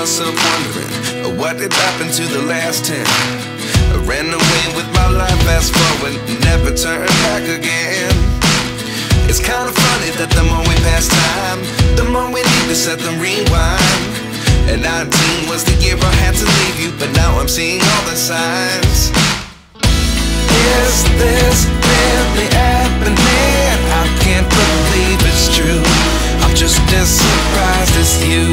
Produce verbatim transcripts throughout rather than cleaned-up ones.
myself wondering, what did happen to the last ten? I ran away with my life, fast forward, never turn back again. It's kind of funny that the more we pass time, the more we need to set them rewind. And nineteen was the year I had to leave you, but now I'm seeing all the signs. Is this really happening? I can't believe it's true. I'm just as surprised as you.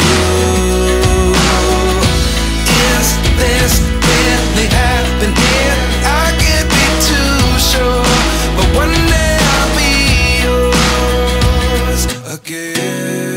Is this really happening? I can't be too sure, but one day I'll be yours again.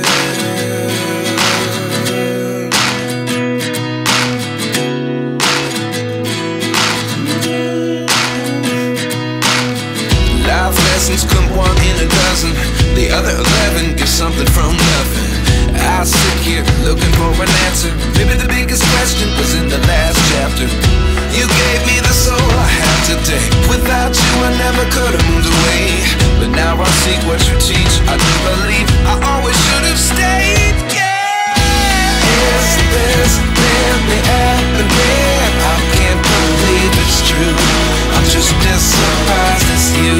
Life lessons come one in a dozen, the other eleven get something from nothing. I sit here looking for an answer. Maybe the biggest question was in the last chapter. You gave me the soul I have today. Without you I never could have moved away, but now I see what you teach. I do believe I always should have stayed. Yeah. Is this really happening? I can't believe it's true. I'm just as surprised as you.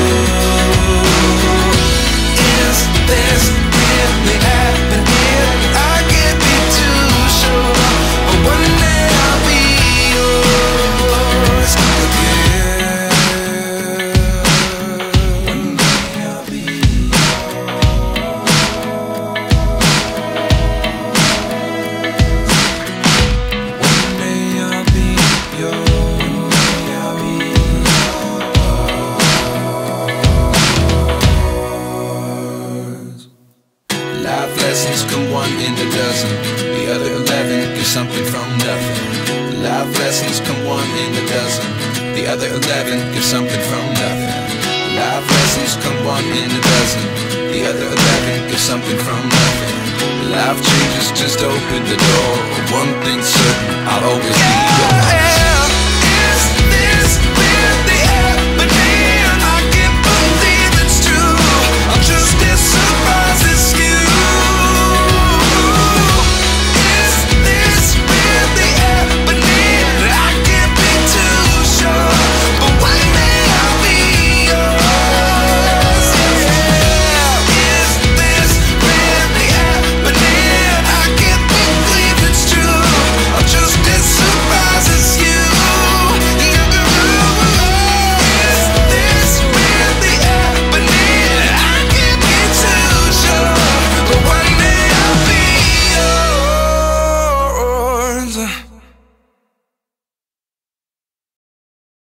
Is this really happening? I can't be too sure, but one day I'll be yours again. One day I'll be yours. One day I'll be yours. I'll be yours. Life lessons come one in a dozen, the other eleven get something from nothing. Life lessons come one in a dozen, the other eleven get something from nothing. Life lessons come one in a dozen, the other eleven get something from nothing. Life changes just open the door. One thing's certain, I'll always be yours.